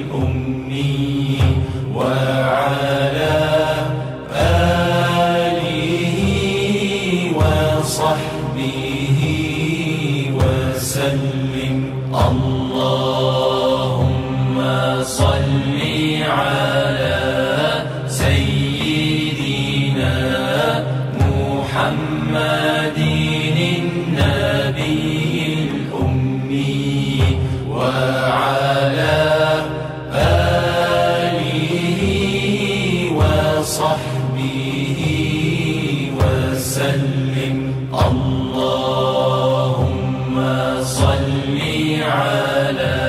الأمي وعلى آله وصحبه وسلم. اللهم صل على سيدنا محمد النبي الأمي وعلى آله وصحبه وسلم. اللهم صل على